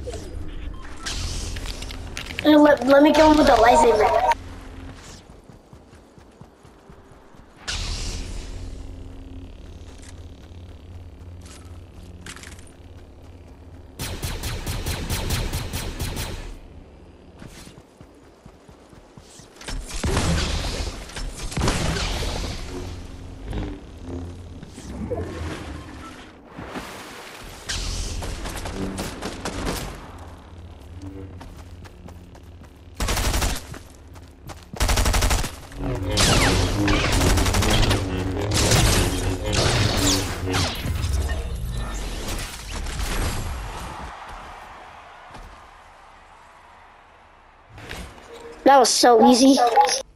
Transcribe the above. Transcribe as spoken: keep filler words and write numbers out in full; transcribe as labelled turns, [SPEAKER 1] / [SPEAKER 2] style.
[SPEAKER 1] Let, let me kill him with a lightsaber. That was so easy.